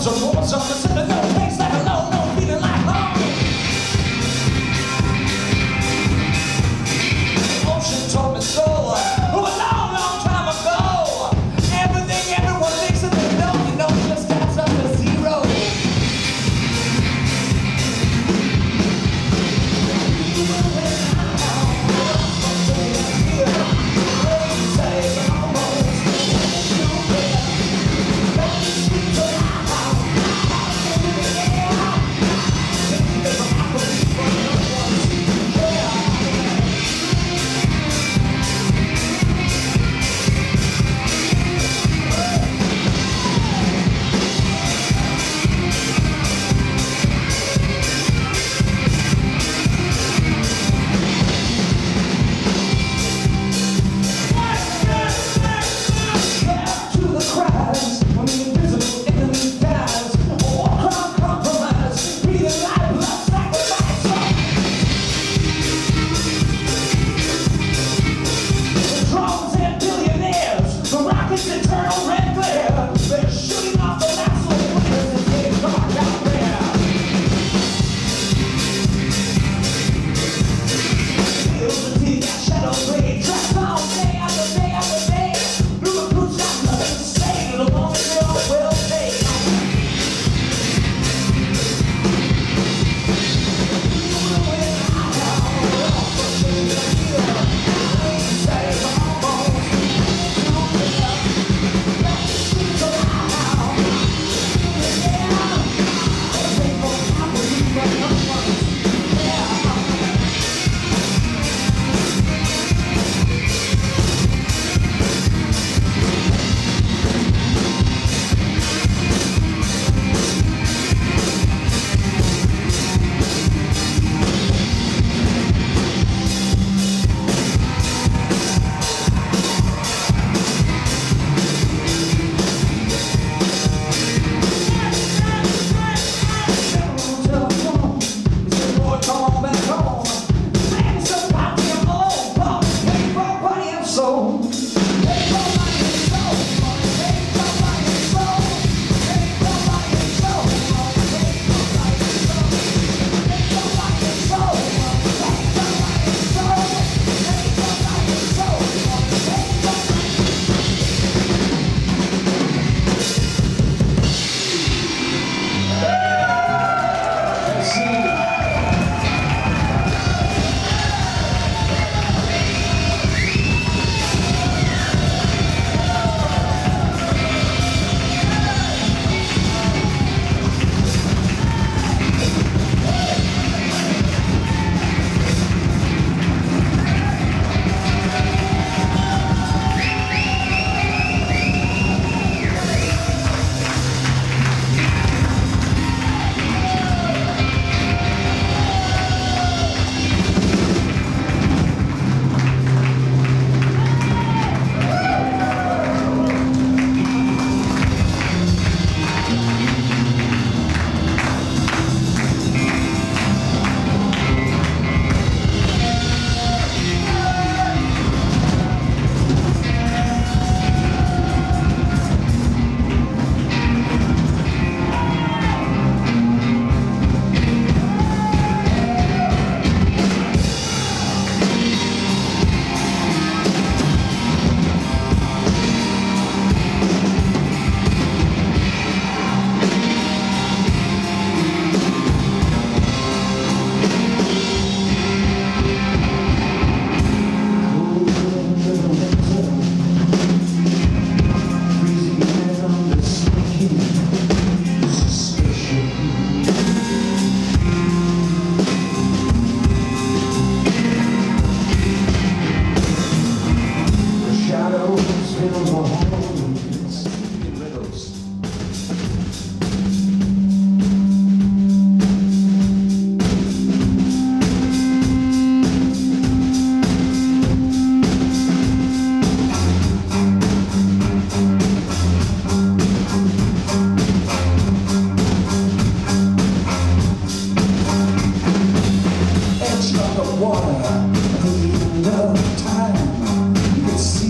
drums or war songs, and no place like alone, no feeling like home. The ocean told me so, a long, long time ago. Everything everyone thinks that they know, you know, just adds up to zero.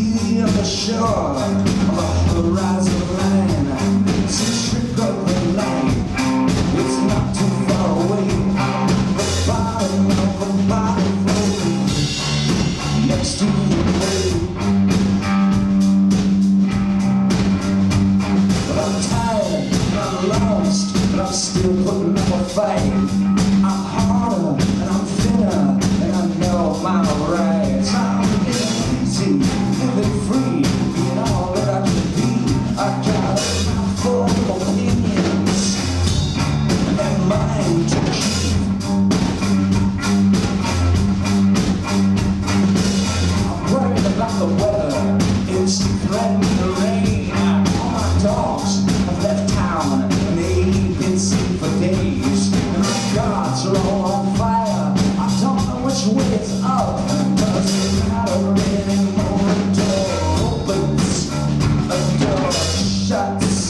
shore of a horizon line. It's a trick of the light. right. I'm harder and I'm thinner and I know my rights. I'm living easy, living free, being all that I can be. I got a mouthful of opinions and mine to keep. I'm worried about the weather, it's threatening to rain. All my dogs have left town and they ain't been seen for days. And my guards are all on fire, I don't know which way it's up. Doesn't matter anymore, a door opens, a door shuts.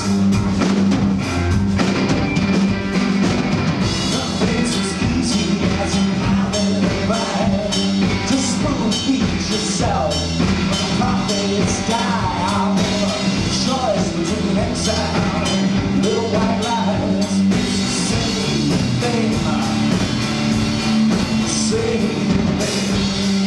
Nothing's as easy as you have it right. Just spoon feed yourself, but the profits die. I'll have a choice between exile and little white lies. It's the same thing, same thing.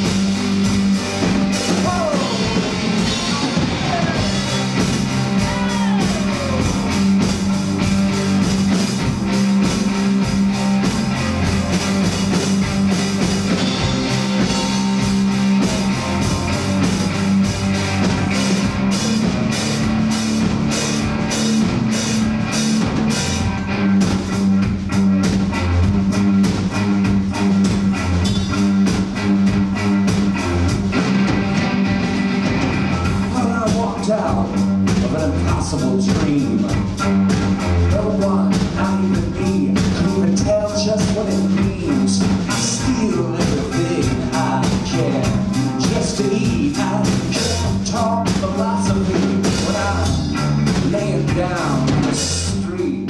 Out of an impossible dream. No one, not even me, can even tell just what it means. I steal everything I can just to eat. I can't talk philosophy when I'm laying down in the street.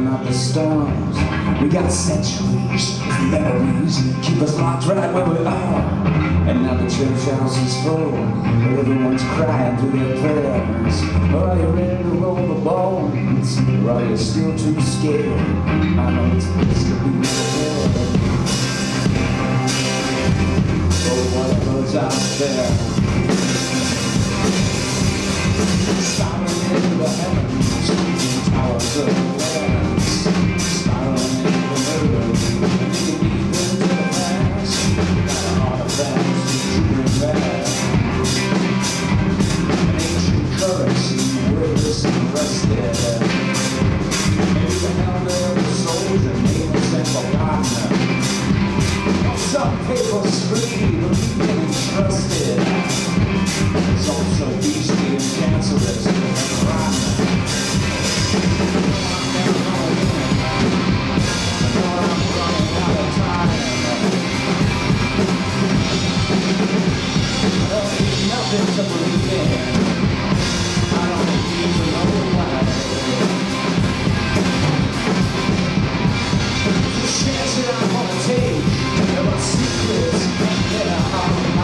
out the storms. We got centuries of memories keep us locked right where we are. And now the church house is full, but everyone's crying through their prayers. Are you ready to roll the bones, or are you still too scared? I know it's best to be prepared for whatever's out there. Spiraling into the heavens, towers of awareness. Spiraling into the murder, and digging deep into the past. Got an artifact to bring back. An ancient currency, worthless and rusted. Maybe the helmet of the soldier, nameless and forgotten. Some papers free, but being trusted. It's also beastly and cancerous and rotten. I know I'm running out of time. I don't need nothing to believe in. I don't need to know why. It's a chance that I want to take. There are secrets that are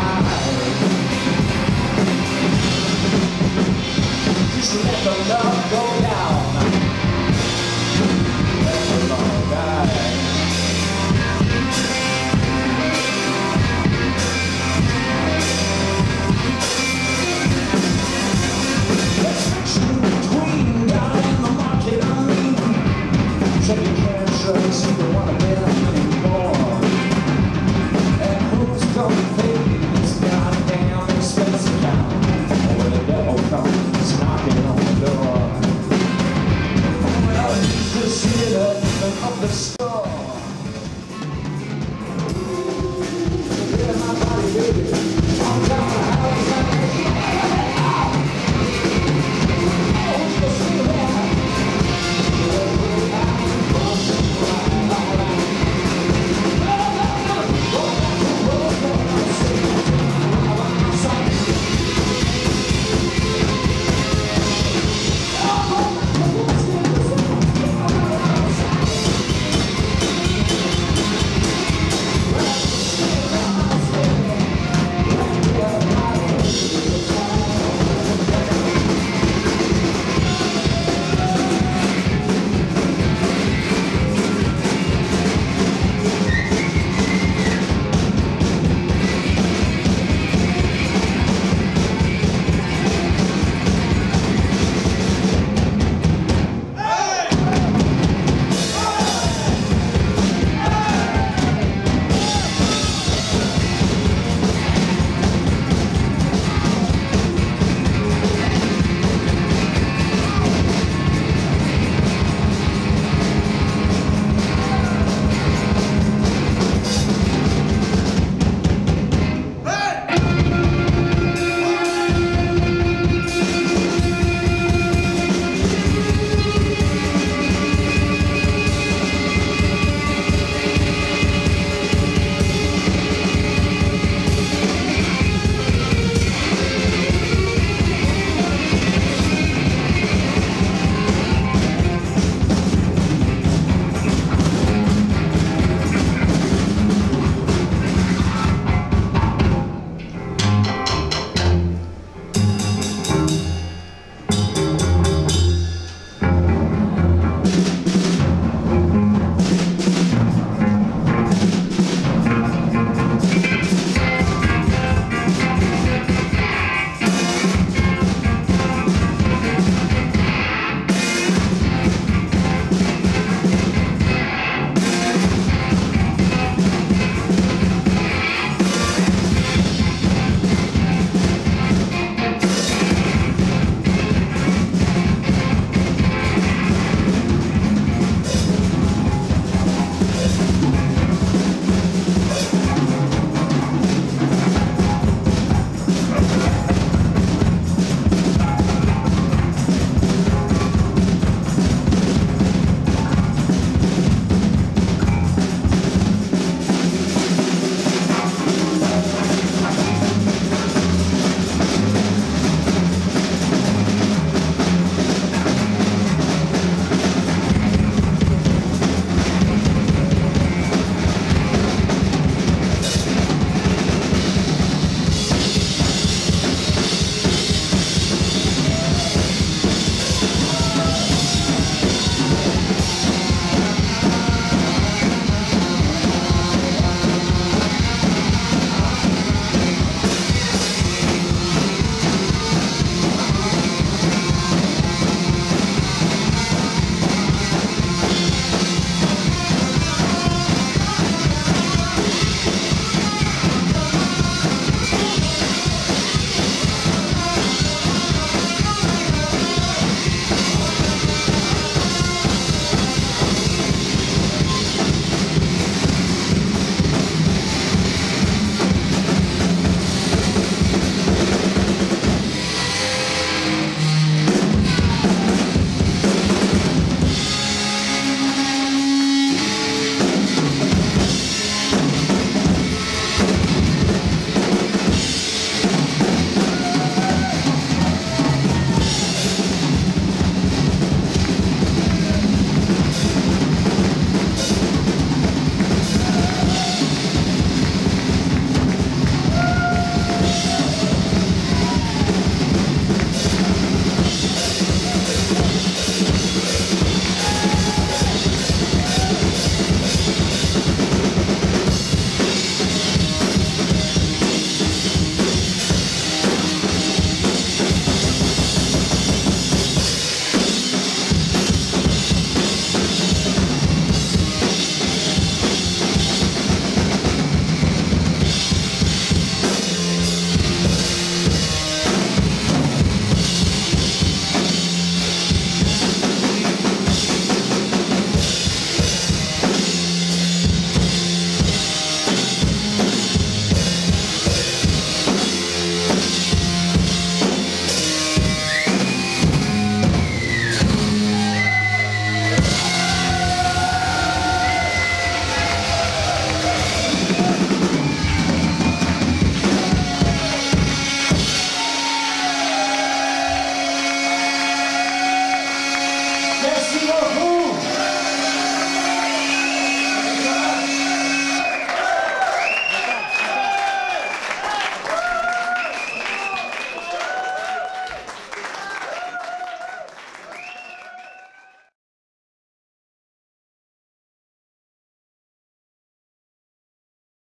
King of